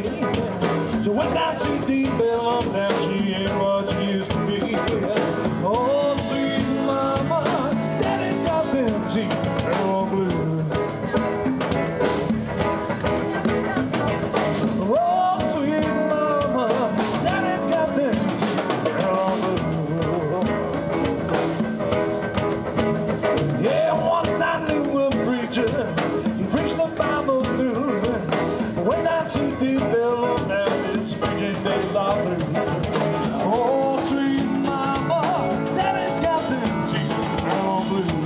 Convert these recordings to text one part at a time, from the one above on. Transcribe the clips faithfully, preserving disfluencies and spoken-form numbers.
She went down too deep and long now she ain't what she used to be. Oh, sweet mama, daddy's got them teeth and all blue. Oh, sweet mama, daddy's got them teeth and all blue. Yeah, once I knew a preacher, he preached the Bible through. Went down too deep and long now his preaching days are through. Oh, sweet mama, daddy's got them teeth and all blue.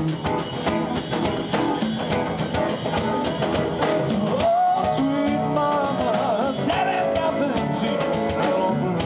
Oh, sweet mama, daddy's got them teeth and all blue.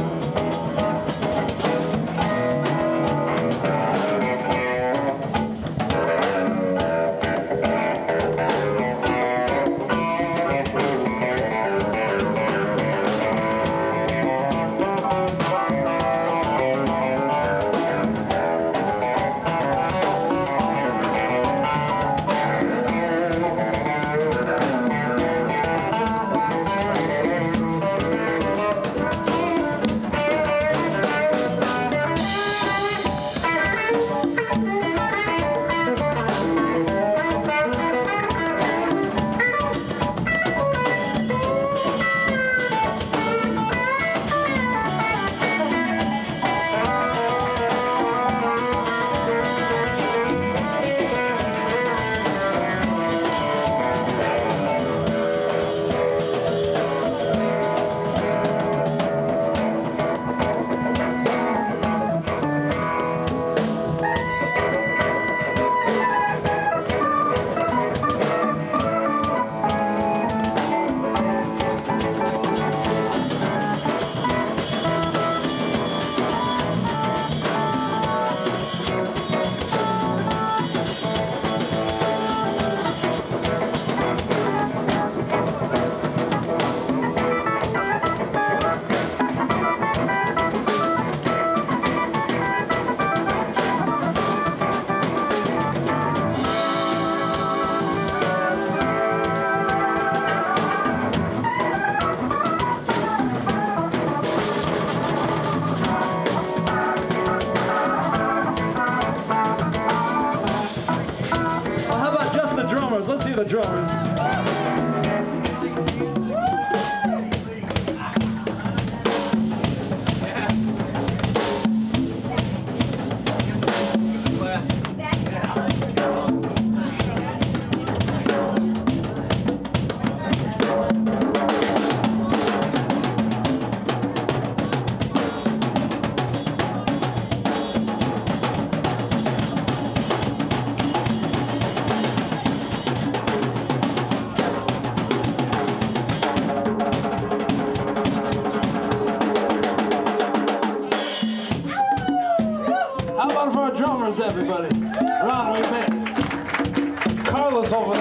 Let's see the drummers. How about for our drummers, everybody? Ron, we met Carlos over there.